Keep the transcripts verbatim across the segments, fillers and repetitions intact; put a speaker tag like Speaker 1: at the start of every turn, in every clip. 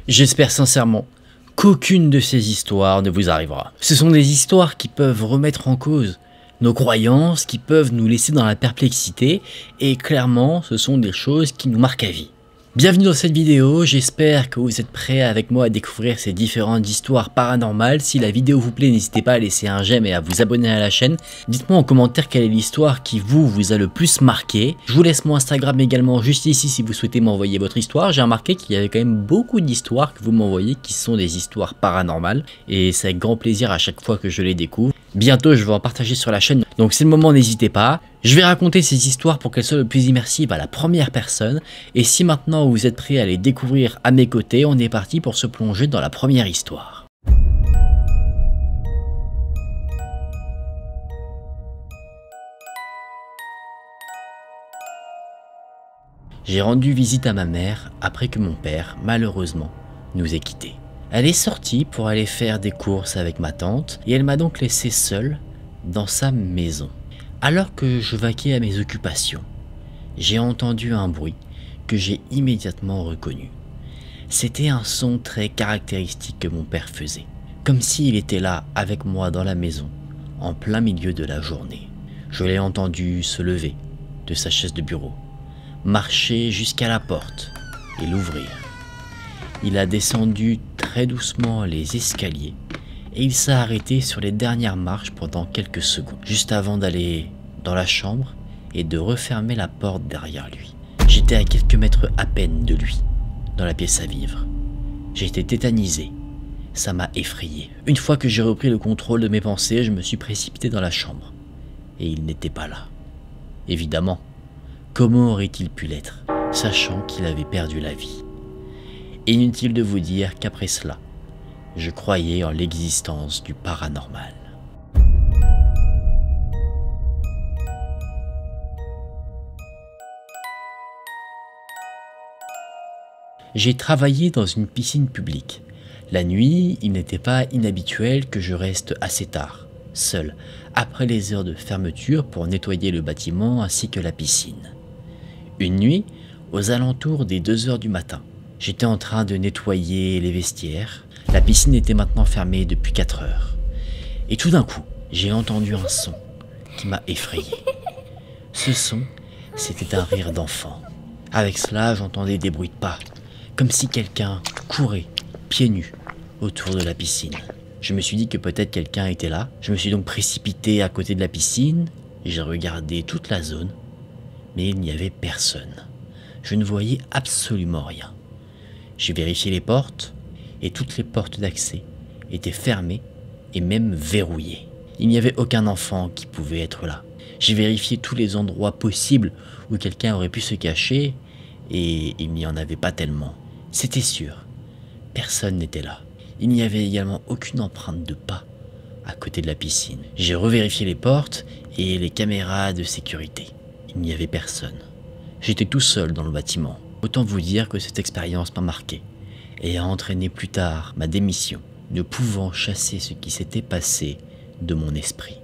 Speaker 1: J'espère sincèrement qu'aucune de ces histoires ne vous arrivera. Ce sont des histoires qui peuvent remettre en cause nos croyances, qui peuvent nous laisser dans la perplexité, et clairement ce sont des choses qui nous marquent à vie. Bienvenue dans cette vidéo, j'espère que vous êtes prêts avec moi à découvrir ces différentes histoires paranormales. Si la vidéo vous plaît, n'hésitez pas à laisser un j'aime et à vous abonner à la chaîne. Dites-moi en commentaire quelle est l'histoire qui vous, vous a le plus marqué. Je vous laisse mon Instagram également juste ici si vous souhaitez m'envoyer votre histoire. J'ai remarqué qu'il y avait quand même beaucoup d'histoires que vous m'envoyez qui sont des histoires paranormales. Et c'est avec grand plaisir à chaque fois que je les découvre. Bientôt je vais en partager sur la chaîne, donc c'est le moment, n'hésitez pas. Je vais raconter ces histoires pour qu'elles soient le plus immersives à la première personne. Et si maintenant vous êtes prêts à les découvrir à mes côtés, on est parti pour se plonger dans la première histoire. J'ai rendu visite à ma mère après que mon père, malheureusement, nous ait quittés. Elle est sortie pour aller faire des courses avec ma tante et elle m'a donc laissé seule dans sa maison. Alors que je vaquais à mes occupations, j'ai entendu un bruit que j'ai immédiatement reconnu. C'était un son très caractéristique que mon père faisait, comme s'il était là avec moi dans la maison, en plein milieu de la journée. Je l'ai entendu se lever de sa chaise de bureau, marcher jusqu'à la porte et l'ouvrir. Il a descendu très doucement les escaliers et il s'est arrêté sur les dernières marches pendant quelques secondes, juste avant d'aller dans la chambre et de refermer la porte derrière lui. J'étais à quelques mètres à peine de lui, dans la pièce à vivre. J'étais tétanisé, ça m'a effrayé. Une fois que j'ai repris le contrôle de mes pensées, je me suis précipité dans la chambre et il n'était pas là. Évidemment, comment aurait-il pu l'être, sachant qu'il avait perdu la vie? Inutile de vous dire qu'après cela, je croyais en l'existence du paranormal. J'ai travaillé dans une piscine publique. La nuit, il n'était pas inhabituel que je reste assez tard, seul, après les heures de fermeture pour nettoyer le bâtiment ainsi que la piscine. Une nuit, aux alentours des deux heures du matin, j'étais en train de nettoyer les vestiaires. La piscine était maintenant fermée depuis quatre heures. Et tout d'un coup, j'ai entendu un son qui m'a effrayé. Ce son, c'était un rire d'enfant. Avec cela, j'entendais des bruits de pas, comme si quelqu'un courait, pieds nus, autour de la piscine. Je me suis dit que peut-être quelqu'un était là. Je me suis donc précipité à côté de la piscine. J'ai regardé toute la zone, mais il n'y avait personne. Je ne voyais absolument rien. J'ai vérifié les portes et toutes les portes d'accès étaient fermées et même verrouillées. Il n'y avait aucun enfant qui pouvait être là. J'ai vérifié tous les endroits possibles où quelqu'un aurait pu se cacher et il n'y en avait pas tellement. C'était sûr, personne n'était là. Il n'y avait également aucune empreinte de pas à côté de la piscine. J'ai revérifié les portes et les caméras de sécurité. Il n'y avait personne. J'étais tout seul dans le bâtiment. Autant vous dire que cette expérience m'a marqué et a entraîné plus tard ma démission, ne pouvant chasser ce qui s'était passé de mon esprit.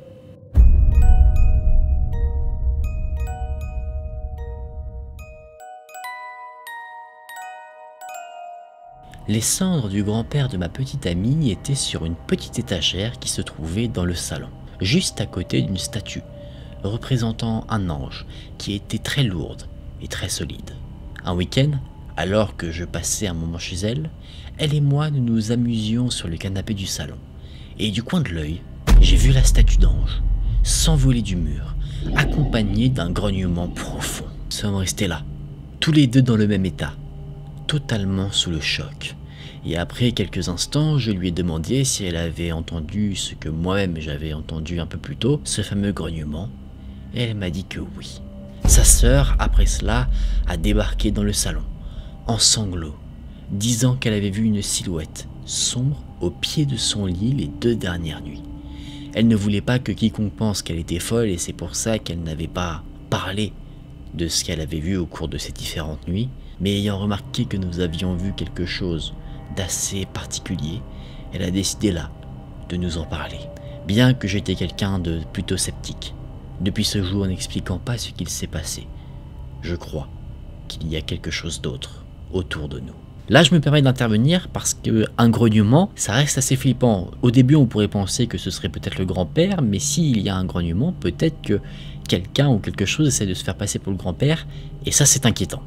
Speaker 1: Les cendres du grand-père de ma petite amie étaient sur une petite étagère qui se trouvait dans le salon, juste à côté d'une statue représentant un ange qui était très lourde et très solide. Un week-end, alors que je passais un moment chez elle, elle et moi nous nous amusions sur le canapé du salon. Et du coin de l'œil, j'ai vu la statue d'ange s'envoler du mur, accompagnée d'un grognement profond. Nous sommes restés là, tous les deux dans le même état, totalement sous le choc. Et après quelques instants, je lui ai demandé si elle avait entendu ce que moi-même j'avais entendu un peu plus tôt, ce fameux grognement, et elle m'a dit que oui. Sa sœur, après cela, a débarqué dans le salon, en sanglots, disant qu'elle avait vu une silhouette sombre au pied de son lit les deux dernières nuits. Elle ne voulait pas que quiconque pense qu'elle était folle et c'est pour ça qu'elle n'avait pas parlé de ce qu'elle avait vu au cours de ces différentes nuits, mais ayant remarqué que nous avions vu quelque chose d'assez particulier, elle a décidé là de nous en parler. Bien que j'étais quelqu'un de plutôt sceptique, depuis ce jour n'expliquant pas ce qu'il s'est passé, je crois qu'il y a quelque chose d'autre autour de nous. Là, je me permets d'intervenir parce qu'un grognement, ça reste assez flippant. Au début, on pourrait penser que ce serait peut-être le grand-père, mais s'il y a un grognement, peut-être que quelqu'un ou quelque chose essaie de se faire passer pour le grand-père, et ça, c'est inquiétant.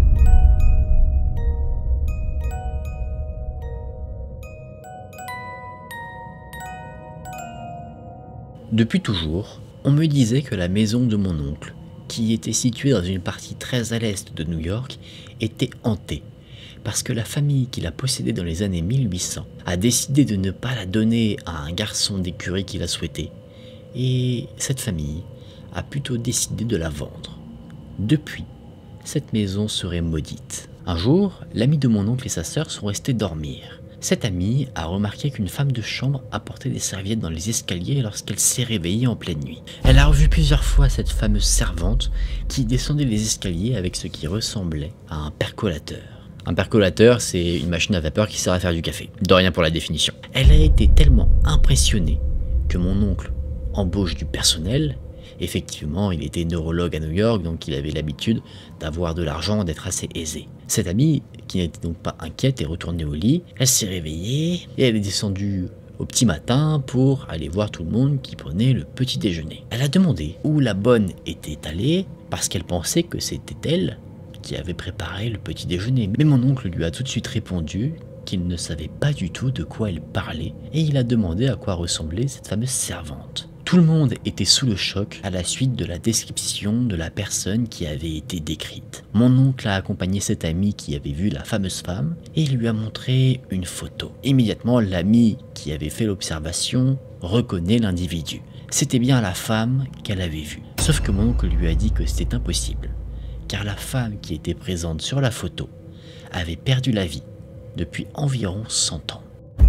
Speaker 1: Depuis toujours, on me disait que la maison de mon oncle, qui était située dans une partie très à l'est de New York, était hantée, parce que la famille qui l'a possédée dans les années mille huit cents a décidé de ne pas la donner à un garçon d'écurie qui l'a souhaité, et cette famille a plutôt décidé de la vendre. Depuis, cette maison serait maudite. Un jour, l'ami de mon oncle et sa sœur sont restés dormir. Cet ami a remarqué qu'une femme de chambre apportait des serviettes dans les escaliers lorsqu'elle s'est réveillée en pleine nuit. Elle a revu plusieurs fois cette fameuse servante qui descendait les escaliers avec ce qui ressemblait à un percolateur. Un percolateur, c'est une machine à vapeur qui sert à faire du café. De rien pour la définition. Elle a été tellement impressionnée que mon oncle embauche du personnel. Effectivement, il était neurologue à New York, donc il avait l'habitude d'avoir de l'argent, d'être assez aisé. Cette amie, qui n'était donc pas inquiète, est retournée au lit. Elle s'est réveillée et elle est descendue au petit matin pour aller voir tout le monde qui prenait le petit déjeuner. Elle a demandé où la bonne était allée parce qu'elle pensait que c'était elle qui avait préparé le petit déjeuner. Mais mon oncle lui a tout de suite répondu qu'il ne savait pas du tout de quoi elle parlait et il a demandé à quoi ressemblait cette fameuse servante. Tout le monde était sous le choc à la suite de la description de la personne qui avait été décrite. Mon oncle a accompagné cet ami qui avait vu la fameuse femme et il lui a montré une photo. Immédiatement, l'ami qui avait fait l'observation reconnaît l'individu. C'était bien la femme qu'elle avait vue. Sauf que mon oncle lui a dit que c'était impossible, car la femme qui était présente sur la photo avait perdu la vie depuis environ cent ans.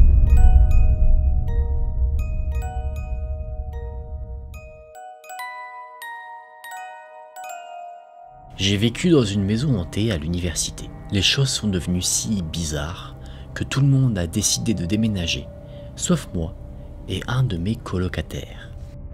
Speaker 1: J'ai vécu dans une maison hantée à l'université. Les choses sont devenues si bizarres que tout le monde a décidé de déménager, sauf moi et un de mes colocataires.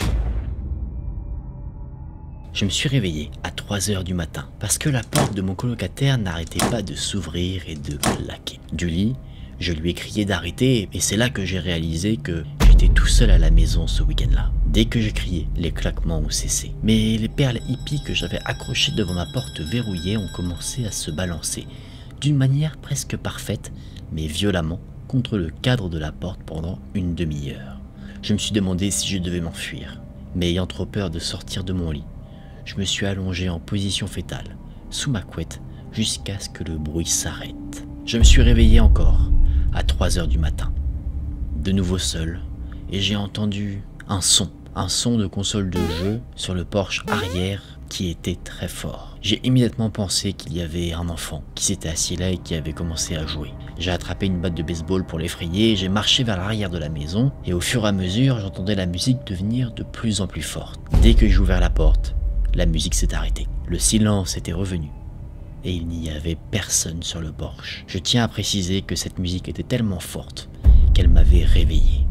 Speaker 1: Je me suis réveillé à trois heures du matin parce que la porte de mon colocataire n'arrêtait pas de s'ouvrir et de claquer. Du lit, je lui ai crié d'arrêter et c'est là que j'ai réalisé que j'étais tout seul à la maison ce week-end-là. Dès que j'ai crié, les claquements ont cessé. Mais les perles hippies que j'avais accrochées devant ma porte verrouillée ont commencé à se balancer, d'une manière presque parfaite, mais violemment, contre le cadre de la porte pendant une demi-heure. Je me suis demandé si je devais m'enfuir, mais ayant trop peur de sortir de mon lit, je me suis allongé en position fétale, sous ma couette, jusqu'à ce que le bruit s'arrête. Je me suis réveillé encore, à trois heures du matin, de nouveau seul, et j'ai entendu un son. Un son de console de jeu sur le porche arrière qui était très fort. J'ai immédiatement pensé qu'il y avait un enfant qui s'était assis là et qui avait commencé à jouer. J'ai attrapé une batte de baseball pour l'effrayer, j'ai marché vers l'arrière de la maison et au fur et à mesure j'entendais la musique devenir de plus en plus forte. Dès que j'ai ouvert la porte, la musique s'est arrêtée. Le silence était revenu et il n'y avait personne sur le porche. Je tiens à préciser que cette musique était tellement forte qu'elle m'avait réveillé.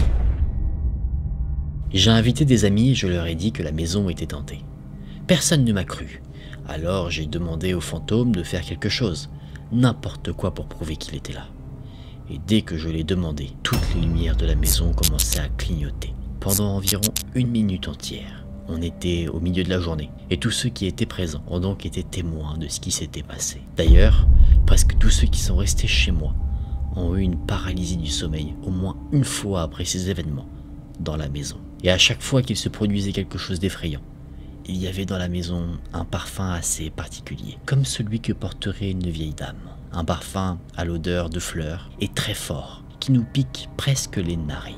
Speaker 1: J'ai invité des amis et je leur ai dit que la maison était hantée. Personne ne m'a cru. Alors j'ai demandé au fantôme de faire quelque chose, n'importe quoi pour prouver qu'il était là. Et dès que je l'ai demandé, toutes les lumières de la maison commençaient à clignoter. Pendant environ une minute entière. On était au milieu de la journée et tous ceux qui étaient présents ont donc été témoins de ce qui s'était passé. D'ailleurs, presque tous ceux qui sont restés chez moi ont eu une paralysie du sommeil au moins une fois après ces événements dans la maison. Et à chaque fois qu'il se produisait quelque chose d'effrayant, il y avait dans la maison un parfum assez particulier, comme celui que porterait une vieille dame. Un parfum à l'odeur de fleurs et très fort, qui nous pique presque les narines.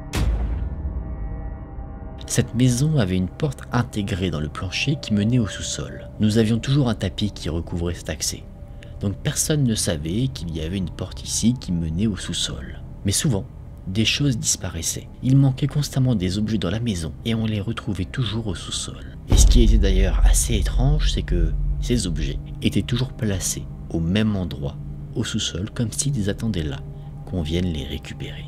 Speaker 1: Cette maison avait une porte intégrée dans le plancher qui menait au sous-sol. Nous avions toujours un tapis qui recouvrait cet accès, donc personne ne savait qu'il y avait une porte ici qui menait au sous-sol. Mais souvent, des choses disparaissaient. Il manquait constamment des objets dans la maison et on les retrouvait toujours au sous-sol. Et ce qui était d'ailleurs assez étrange, c'est que ces objets étaient toujours placés au même endroit, au sous-sol, comme s'ils attendaient là qu'on vienne les récupérer.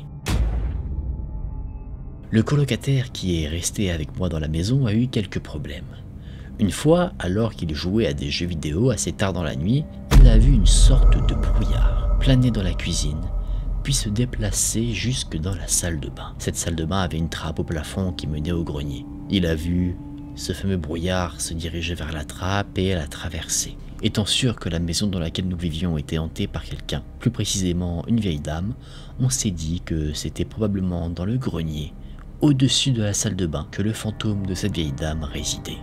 Speaker 1: Le colocataire qui est resté avec moi dans la maison a eu quelques problèmes. Une fois, alors qu'il jouait à des jeux vidéo assez tard dans la nuit, il il a vu une sorte de brouillard planer dans la cuisine, puis se déplacer jusque dans la salle de bain. Cette salle de bain avait une trappe au plafond qui menait au grenier. Il a vu ce fameux brouillard se diriger vers la trappe et la traverser. Étant sûr que la maison dans laquelle nous vivions était hantée par quelqu'un, plus précisément une vieille dame, on s'est dit que c'était probablement dans le grenier, au-dessus de la salle de bain, que le fantôme de cette vieille dame résidait.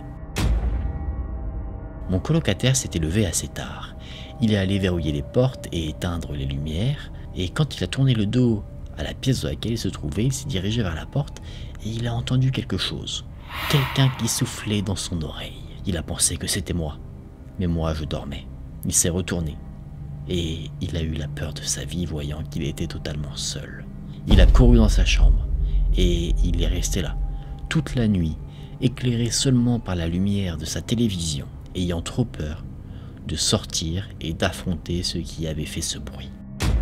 Speaker 1: Mon colocataire s'était levé assez tard. Il est allé verrouiller les portes et éteindre les lumières, et quand il a tourné le dos à la pièce dans laquelle il se trouvait, il s'est dirigé vers la porte et il a entendu quelque chose. Quelqu'un qui soufflait dans son oreille. Il a pensé que c'était moi. Mais moi, je dormais. Il s'est retourné. Et il a eu la peur de sa vie, voyant qu'il était totalement seul. Il a couru dans sa chambre. Et il est resté là, toute la nuit, éclairé seulement par la lumière de sa télévision, ayant trop peur de sortir et d'affronter ceux qui avaient fait ce bruit.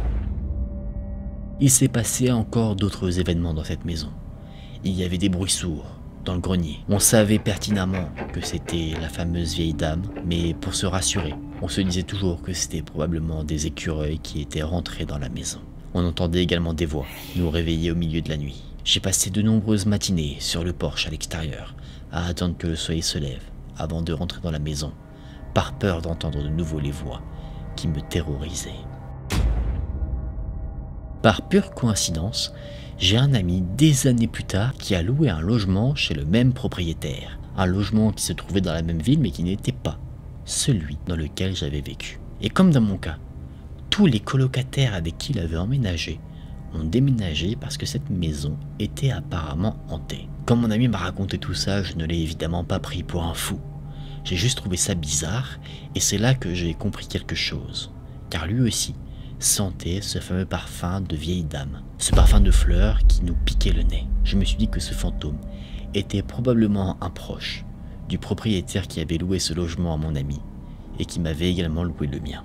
Speaker 1: Il s'est passé encore d'autres événements dans cette maison. Il y avait des bruits sourds dans le grenier. On savait pertinemment que c'était la fameuse vieille dame, mais pour se rassurer, on se disait toujours que c'était probablement des écureuils qui étaient rentrés dans la maison. On entendait également des voix nous réveiller au milieu de la nuit. J'ai passé de nombreuses matinées sur le porche à l'extérieur, à attendre que le soleil se lève, avant de rentrer dans la maison, par peur d'entendre de nouveau les voix qui me terrorisaient. Par pure coïncidence, j'ai un ami des années plus tard qui a loué un logement chez le même propriétaire. Un logement qui se trouvait dans la même ville mais qui n'était pas celui dans lequel j'avais vécu. Et comme dans mon cas, tous les colocataires avec qui il avait emménagé ont déménagé parce que cette maison était apparemment hantée. Quand mon ami m'a raconté tout ça, je ne l'ai évidemment pas pris pour un fou. J'ai juste trouvé ça bizarre et c'est là que j'ai compris quelque chose. Car lui aussi sentait ce fameux parfum de vieille dame, ce parfum de fleurs qui nous piquait le nez. Je me suis dit que ce fantôme était probablement un proche du propriétaire qui avait loué ce logement à mon ami et qui m'avait également loué le mien.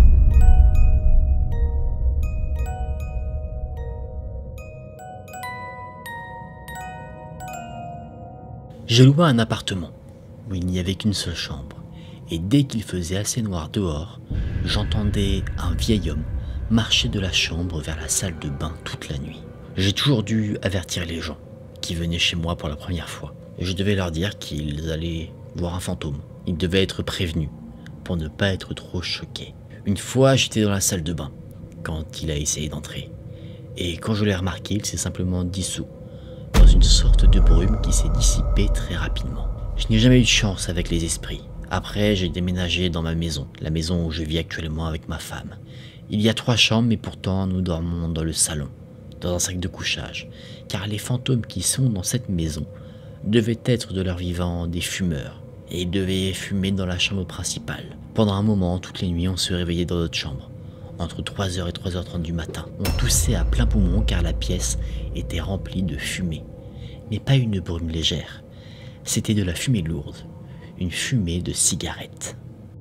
Speaker 1: J'ai loué un appartement où il n'y avait qu'une seule chambre et dès qu'il faisait assez noir dehors, j'entendais un vieil homme marcher de la chambre vers la salle de bain toute la nuit. J'ai toujours dû avertir les gens qui venaient chez moi pour la première fois. Et je devais leur dire qu'ils allaient voir un fantôme. Ils devaient être prévenus pour ne pas être trop choqués. Une fois, j'étais dans la salle de bain quand il a essayé d'entrer. Et quand je l'ai remarqué, il s'est simplement dissous dans une sorte de brume qui s'est dissipée très rapidement. Je n'ai jamais eu de chance avec les esprits. Après, j'ai déménagé dans ma maison, la maison où je vis actuellement avec ma femme. Il y a trois chambres, mais pourtant nous dormons dans le salon, dans un sac de couchage, car les fantômes qui sont dans cette maison devaient être de leur vivant des fumeurs, et ils devaient fumer dans la chambre principale. Pendant un moment, toutes les nuits, on se réveillait dans notre chambre. Entre trois heures et trois heures trente du matin, on toussait à plein poumon car la pièce était remplie de fumée. Mais pas une brume légère, c'était de la fumée lourde, une fumée de cigarette.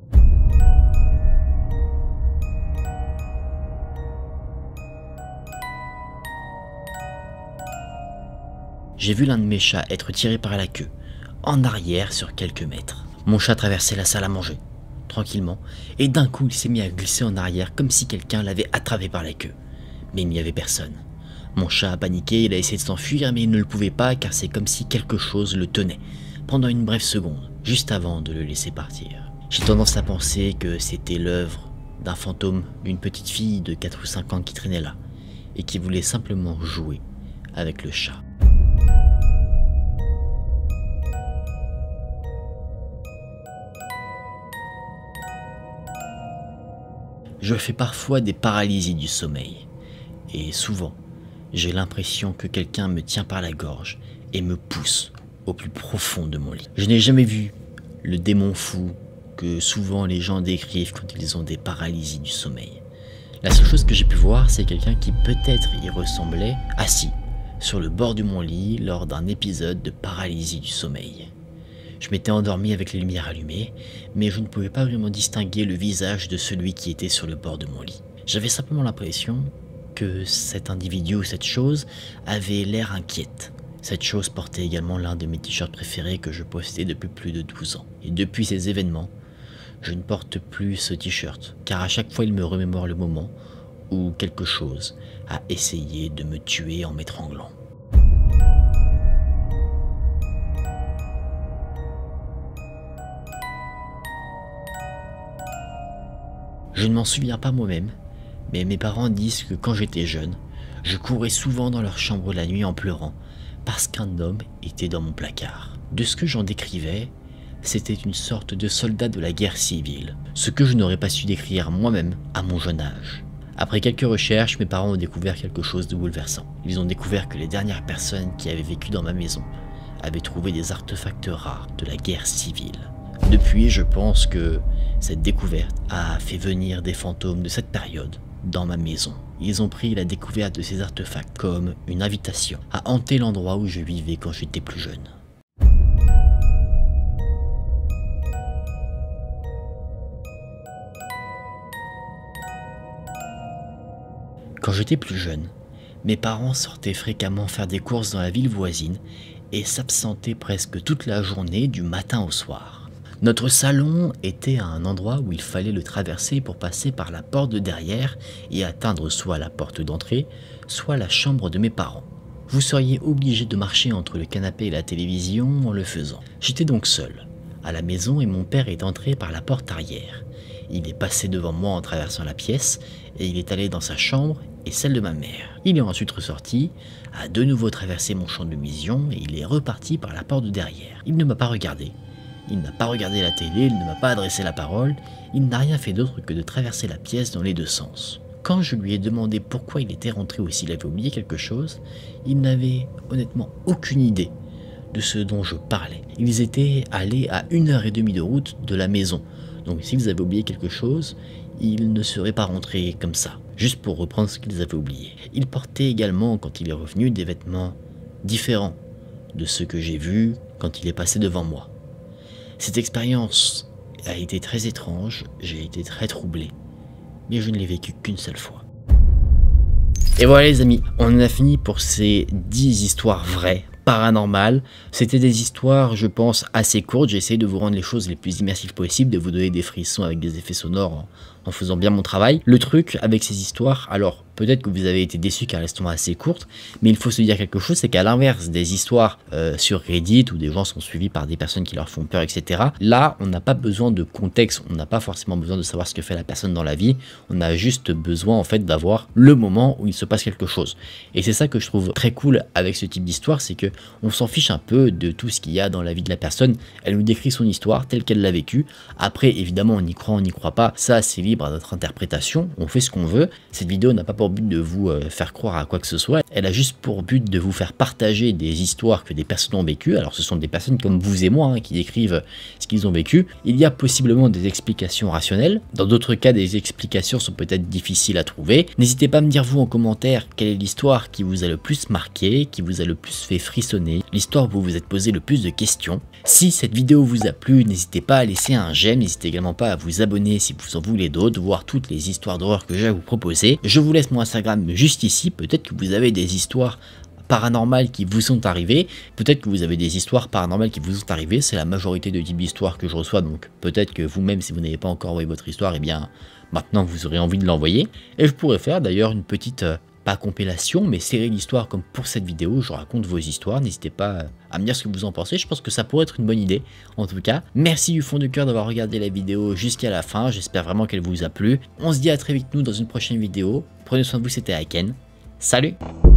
Speaker 1: J'ai vu l'un de mes chats être tiré par la queue, en arrière sur quelques mètres. Mon chat traversait la salle à manger, tranquillement, et d'un coup il s'est mis à glisser en arrière comme si quelqu'un l'avait attrapé par la queue. Mais il n'y avait personne. Mon chat a paniqué, il a essayé de s'enfuir, mais il ne le pouvait pas car c'est comme si quelque chose le tenait, pendant une brève seconde, juste avant de le laisser partir. J'ai tendance à penser que c'était l'œuvre d'un fantôme, d'une petite fille de quatre ou cinq ans qui traînait là, et qui voulait simplement jouer avec le chat. Je fais parfois des paralysies du sommeil, et souvent, j'ai l'impression que quelqu'un me tient par la gorge et me pousse au plus profond de mon lit. Je n'ai jamais vu le démon fou que souvent les gens décrivent quand ils ont des paralysies du sommeil. La seule chose que j'ai pu voir, c'est quelqu'un qui peut-être y ressemblait, assis sur le bord de mon lit lors d'un épisode de paralysie du sommeil. Je m'étais endormi avec les lumières allumées, mais je ne pouvais pas vraiment distinguer le visage de celui qui était sur le bord de mon lit. J'avais simplement l'impression que cet individu ou cette chose avait l'air inquiète. Cette chose portait également l'un de mes t-shirts préférés que je postais depuis plus de douze ans. Et depuis ces événements, Je ne porte plus ce t-shirt, car à chaque fois il me remémore le moment où quelque chose a essayé de me tuer en m'étranglant. Je ne m'en souviens pas moi-même, mais mes parents disent que quand j'étais jeune, je courais souvent dans leur chambre la nuit en pleurant, parce qu'un homme était dans mon placard. De ce que j'en décrivais, c'était une sorte de soldat de la guerre civile, ce que je n'aurais pas su décrire moi-même à mon jeune âge. Après quelques recherches, mes parents ont découvert quelque chose de bouleversant. Ils ont découvert que les dernières personnes qui avaient vécu dans ma maison avaient trouvé des artefacts rares de la guerre civile. Depuis, je pense que cette découverte a fait venir des fantômes de cette période dans ma maison. Ils ont pris la découverte de ces artefacts comme une invitation à hanter l'endroit où je vivais quand j'étais plus jeune. Quand j'étais plus jeune, mes parents sortaient fréquemment faire des courses dans la ville voisine et s'absentaient presque toute la journée du matin au soir. Notre salon était à un endroit où il fallait le traverser pour passer par la porte de derrière et atteindre soit la porte d'entrée, soit la chambre de mes parents. Vous seriez obligé de marcher entre le canapé et la télévision en le faisant. J'étais donc seul à la maison et mon père est entré par la porte arrière. Il est passé devant moi en traversant la pièce et il est allé dans sa chambre et celle de ma mère. Il est ensuite ressorti, a de nouveau traversé mon champ de vision et il est reparti par la porte de derrière. Il ne m'a pas regardé. Il n'a pas regardé la télé, il ne m'a pas adressé la parole, il n'a rien fait d'autre que de traverser la pièce dans les deux sens. Quand je lui ai demandé pourquoi il était rentré ou s'il avait oublié quelque chose, il n'avait honnêtement aucune idée de ce dont je parlais. Ils étaient allés à une heure et demie de route de la maison, donc s'ils avaient oublié quelque chose, ils ne seraient pas rentrés comme ça, juste pour reprendre ce qu'ils avaient oublié. Il portait également, quand il est revenu, des vêtements différents de ceux que j'ai vus quand il est passé devant moi. Cette expérience a été très étrange, j'ai été très troublé, mais je ne l'ai vécu qu'une seule fois. Et voilà les amis, on en a fini pour ces dix histoires vraies, paranormales. C'était des histoires, je pense, assez courtes. J'ai essayé de vous rendre les choses les plus immersives possibles, de vous donner des frissons avec des effets sonores en, en faisant bien mon travail. Le truc avec ces histoires, alors peut-être que vous avez été déçus car elles sont assez courtes, mais il faut se dire quelque chose, c'est qu'à l'inverse des histoires euh, sur Reddit où des gens sont suivis par des personnes qui leur font peur, et cetera. Là, on n'a pas besoin de contexte, on n'a pas forcément besoin de savoir ce que fait la personne dans la vie, on a juste besoin en fait d'avoir le moment où il se passe quelque chose. Et c'est ça que je trouve très cool avec ce type d'histoire, c'est que on s'en fiche un peu de tout ce qu'il y a dans la vie de la personne, elle nous décrit son histoire telle qu'elle l'a vécue. Après, évidemment, on y croit, on n'y croit pas, ça c'est libre à notre interprétation, on fait ce qu'on veut. Cette vidéo n'a pas pour but de vous euh, faire croire à quoi que ce soit, elle a juste pour but de vous faire partager des histoires que des personnes ont vécues. Alors ce sont des personnes comme vous et moi hein, qui décrivent ce qu'ils ont vécu. Il y a possiblement des explications rationnelles, dans d'autres cas des explications sont peut-être difficiles à trouver. N'hésitez pas à me dire vous en commentaire quelle est l'histoire qui vous a le plus marqué, qui vous a le plus fait frissonner, l'histoire où vous vous êtes posé le plus de questions. Si cette vidéo vous a plu, n'hésitez pas à laisser un j'aime, n'hésitez également pas à vous abonner si vous en voulez d'autres, voir toutes les histoires d'horreur que j'ai à vous proposer. Je vous laisse mon Instagram juste ici, peut-être que vous avez des histoires paranormales qui vous sont arrivées, peut-être que vous avez des histoires paranormales qui vous sont arrivées, c'est la majorité de types d'histoires que je reçois, donc peut-être que vous-même si vous n'avez pas encore envoyé votre histoire, et eh bien maintenant vous aurez envie de l'envoyer. Et je pourrais faire d'ailleurs une petite... Euh, pas compilation, mais série d'histoires comme pour cette vidéo, je raconte vos histoires, n'hésitez pas à me dire ce que vous en pensez, je pense que ça pourrait être une bonne idée, en tout cas. Merci du fond du cœur d'avoir regardé la vidéo jusqu'à la fin, j'espère vraiment qu'elle vous a plu. On se dit à très vite nous dans une prochaine vidéo, prenez soin de vous, c'était Aiken, salut.